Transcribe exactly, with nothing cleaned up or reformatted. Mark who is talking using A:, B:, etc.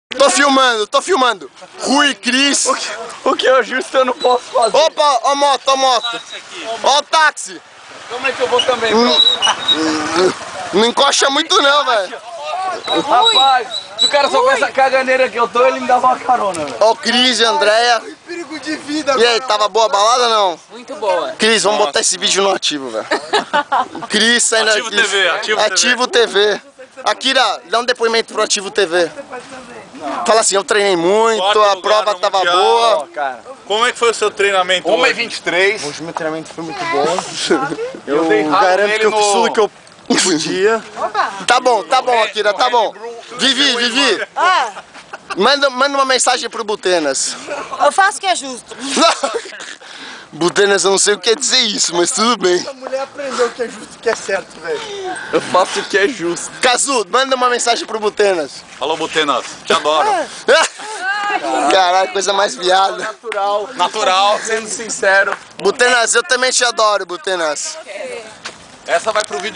A: Tô filmando, tô filmando. Rui, Cris.
B: O que, o que eu justo eu não posso fazer.
A: Opa, ó a moto, ó a moto. Ó o táxi.
B: Como é que eu vou também, bro?
A: Hum, não encosta muito não, velho.
B: Rapaz, se o cara soubesse a caganeira que eu tô, ele me dava uma carona, velho.
A: Ó o Cris e a Andréia.
C: Perigo de vida.
A: E aí, tava boa a balada ou não?
D: Muito boa.
A: Cris, vamos botar esse vídeo no ativo, velho. Cris saindo
E: Ativo
A: aqui.
E: T V, Ativo,
A: Ativo T V. Akira, dá um depoimento pro Ativo T V. Fala assim, eu treinei muito,
E: Quarto
A: a
E: lugar
A: prova
E: no
A: tava
E: Mundial.
A: boa.
B: Cara,
E: Como é que foi o seu treinamento
B: uma e
E: hoje?
B: vinte e três.
A: Hoje meu treinamento foi muito bom.
B: Eu dei ralo
A: garanto
B: nele
A: que eu fiz
B: no-
A: tudo que eu podia. Tá bom, tá bom, Akira, tá bom. Vivi, Vivi,
F: Ah,
A: manda, manda uma mensagem pro Butenas.
F: eu faço o que é justo.
A: Butenas, eu não sei o que quer dizer isso, mas tudo bem.
C: A mulher aprendeu o que é justo e o que é certo, velho.
B: Eu faço o que é justo.
A: Cazu, manda uma mensagem pro Butenas.
E: Falou, Butenas, te adoro.
A: Caralho, coisa mais viada.
B: Natural, natural, sendo sincero.
A: Butenas, eu também te adoro, Butenas.
B: Essa vai pro vídeo.